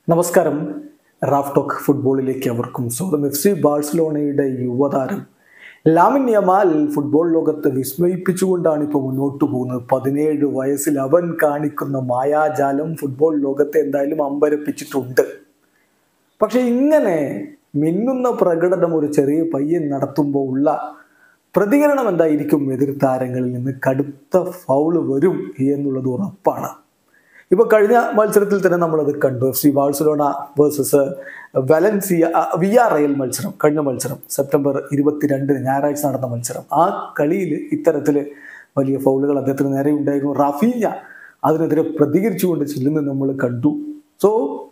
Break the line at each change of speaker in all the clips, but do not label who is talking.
നമസ്കാരം. Raf talk ഫുട്ബോളിലേക്ക് അവർക്കും സ്വാഗതം. FC ബാഴ്സലോണയുടെ യുവതാരം ലാമിൻ യമാൽ ഫുട്ബോൾ ലോകത്തെ വിസ്മയിപ്പിച്ചുകൊണ്ടാണ് ഇപ്പോൾ മുന്നോട്ട് പോകുന്നത്. 17 വയസ്സിൽ അവൻ കാണിക്കുന്ന മായാജാലം ഫുട്ബോൾ ലോകത്തെ എന്തായാലും അമ്പരപ്പിച്ചിട്ടുണ്ട്. പക്ഷെ ഇങ്ങനെ മിന്നുന്ന പ്രകടനം ഒരു ചെറിയ പയ്യൻ നടത്തുമ്പോൾ ഉള്ള പ്രതികരണം എന്തായിരിക്കും? എതിർ താരങ്ങളിൽ നിന്ന് കടുത്ത ഫൗള് വരും എന്നുള്ളത് ഉറപ്പാണ്. ഇപ്പോൾ കഴിഞ്ഞ മത്സരത്തിൽ തന്നെ നമ്മളത് കണ്ടു. FC Barcelona versus Valencia Villarreal മത്സരം, കഴിഞ്ഞ മത്സരം സെപ്റ്റംബർ 22 ഞായറാഴ്ച നടന്ന മത്സരം. ആ കളിയിൽ ഇത്തരത്തിൽ വലിയ ഫൗളുകൾ അദ്ദേഹത്തിന് നേരെ ഉണ്ടായിരുന്നു. റാഫീഞ്ഞ അതിനെതിരെ പ്രതികരിച്ചുകൊണ്ട് ചെല്ലുന്നത് നമ്മൾ കണ്ടു. സോ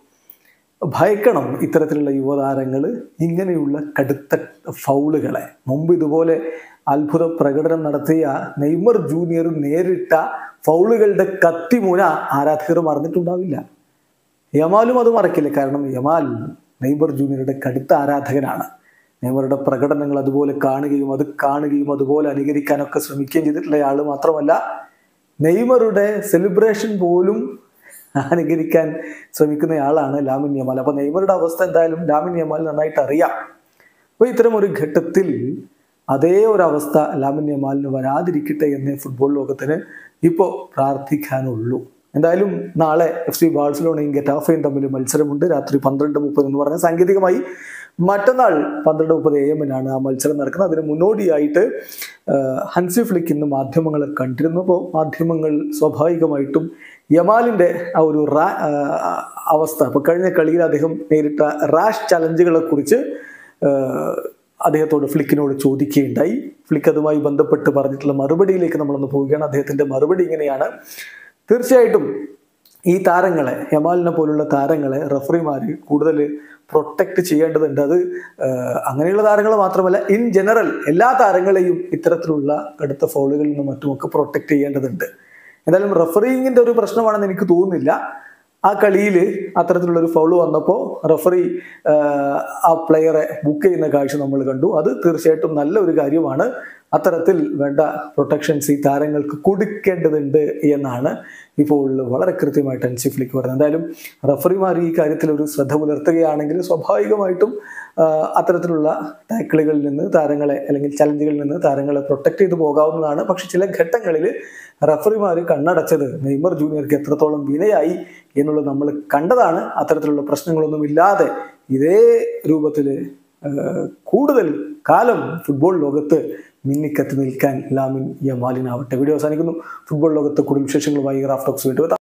ഭയക്കണം ഇത്തരത്തിലുള്ള യുവതാരങ്ങൾ ഇങ്ങനെയുള്ള കടുത്ത ഫൗളുകളെ. മുമ്പ് ഇതുപോലെ അത്ഭുത പ്രകടനം നടത്തിയ നെയ്മർ ജൂനിയർ നേരിട്ട ഫൗളുകളുടെ കത്തിമുന ആരാധകർ മറന്നിട്ടുണ്ടാവില്ല. യമാലും അത് മറക്കില്ല. കാരണം യമാൽ നെയ്മർ ജൂനിയറുടെ കടുത്ത ആരാധകനാണ്. നെയ്മറുടെ പ്രകടനങ്ങൾ അതുപോലെ കാണുകയും അതുപോലെ അനുകരിക്കാനൊക്കെ ശ്രമിക്കുകയും ചെയ്തിട്ടുള്ള ആൾ മാത്രമല്ല, നെയ്മറുടെ സെലിബ്രേഷൻ പോലും അനുകരിക്കാൻ ശ്രമിക്കുന്നയാളാണ് ലാമിൻ യമാൽ. അപ്പോൾ നെയ്മറുടെ അവസ്ഥ എന്തായാലും ലാമിൻ യമാൽ നന്നായിട്ട് അറിയാം. അപ്പോൾ ഇത്തരം ഒരു ഘട്ടത്തിൽ അതേ ഒരവസ്ഥ ലാമിൻ യമാലിന് വരാതിരിക്കട്ടെ എന്ന് ഫുട്ബോൾ ലോകത്തിന് ഇപ്പോൾ പ്രാർത്ഥിക്കാനുള്ളൂ. എന്തായാലും നാളെ FC ബാഴ്സലോണയും ഗെറ്റാഫയും തമ്മിൽ മത്സരമുണ്ട്. രാത്രി 12:30 എന്ന് പറഞ്ഞാൽ സാങ്കേതികമായി മറ്റന്നാൾ 12:30 AM ആ മത്സരം നടക്കുന്നത്. അതിന് മുന്നോടിയായിട്ട് ഹൻസി ഫ്ലിക്ക് ഇന്ന് മാധ്യമങ്ങളെ കണ്ടിരുന്നു. അപ്പോൾ മാധ്യമങ്ങൾ സ്വാഭാവികമായിട്ടും യമാലിൻ്റെ ആ ഒരു അവസ്ഥ, അപ്പോൾ കഴിഞ്ഞ കളിയിൽ അദ്ദേഹം നേരിട്ട റാഷ് ചലഞ്ചുകളെ കുറിച്ച് അദ്ദേഹത്തോട് ഫ്ലിക്കിനോട് ചോദിക്കുകയുണ്ടായി. ഫ്ലിക്ക് അതുമായി ബന്ധപ്പെട്ട് പറഞ്ഞിട്ടുള്ള മറുപടിയിലേക്ക് നമ്മളൊന്ന് പോവുകയാണ്. അദ്ദേഹത്തിൻ്റെ മറുപടി ഇങ്ങനെയാണ്: തീർച്ചയായിട്ടും ഈ താരങ്ങളെ, യമാലിനെ പോലുള്ള താരങ്ങളെ റഫറിമാർ കൂടുതൽ പ്രൊട്ടക്റ്റ് ചെയ്യേണ്ടതുണ്ട്. അത് അങ്ങനെയുള്ള താരങ്ങൾ മാത്രമല്ല, ഇൻ ജനറൽ എല്ലാ താരങ്ങളെയും ഇത്തരത്തിലുള്ള കടുത്ത ഫൗളുകളിൽ നിന്നും മറ്റുമൊക്കെ പ്രൊട്ടക്റ്റ് ചെയ്യേണ്ടതുണ്ട്. എന്തായാലും റഫറിങ്ങിൻ്റെ ഒരു പ്രശ്നമാണെന്ന് എനിക്ക് തോന്നുന്നില്ല. ആ കളിയിൽ അത്തരത്തിലുള്ളൊരു ഫൗള് വന്നപ്പോൾ റഫറി ആ പ്ലെയറെ ബുക്ക് ചെയ്യുന്ന കാഴ്ച നമ്മൾ കണ്ടു. അത് തീർച്ചയായിട്ടും നല്ല ഒരു കാര്യമാണ്. അത്തരത്തിൽ വേണ്ട പ്രൊട്ടക്ഷൻസ് ഈ താരങ്ങൾക്ക് കൊടുക്കേണ്ടതുണ്ട് എന്നാണ് ഇപ്പോൾ വളരെ കൃത്യമായിട്ട് ഹൻസി ഫ്ലിക്ക് പറയുന്നത്. എന്തായാലും റഫറിമാർ ഈ കാര്യത്തിൽ ഒരു ശ്രദ്ധ പുലർത്തുകയാണെങ്കിൽ സ്വാഭാവികമായിട്ടും അത്തരത്തിലുള്ള ടാക്കിളുകളിൽ നിന്ന് താരങ്ങളെ, അല്ലെങ്കിൽ ചലഞ്ചുകളിൽ നിന്ന് താരങ്ങളെ പ്രൊട്ടക്ട് ചെയ്ത് പോകാവുന്നതാണ്. പക്ഷെ ചില ഘട്ടങ്ങളിൽ റഫറിമാർ കണ്ണടച്ചത് നെയ്മർ ജൂനിയർക്ക് എത്രത്തോളം വിനയായി എന്നുള്ളത് നമ്മൾ കണ്ടതാണ്. അത്തരത്തിലുള്ള പ്രശ്നങ്ങളൊന്നും ഇല്ലാതെ ഇതേ രൂപത്തിൽ കൂടുതൽ കാലം ഫുട്ബോൾ ലോകത്ത് മിന്നിക്കത്തി നിൽക്കാൻ ലാമിൻ യമാലിനാവട്ടെ. വീഡിയോ അവസാനിക്കുന്നു. ഫുട്ബോൾ ലോകത്ത് കൂടുതൽ വിശേഷങ്ങളുമായി റാഫ് ടോക്സ് വീണ്ടും